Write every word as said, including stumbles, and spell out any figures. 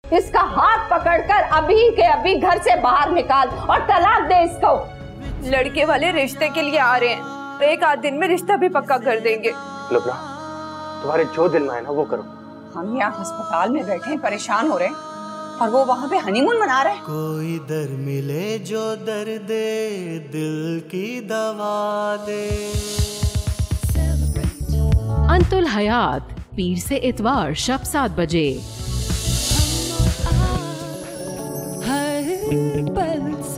इसका हाथ पकड़कर अभी के अभी घर से बाहर निकाल और तलाक दे इसको। लड़के वाले रिश्ते के लिए आ रहे हैं, एक आध दिन में रिश्ता भी पक्का कर देंगे। लुबना, तुम्हारे जो दिल में है ना वो करो। हम यहाँ अस्पताल में बैठे हैं, परेशान हो रहे हैं, और वो वहाँ पे हनीमून मना रहे हैं। कोई दर मिले जो दर्द दिल की दवा दे। अंतुल हयात, पीर से इतवार शब सात बजे। हर पल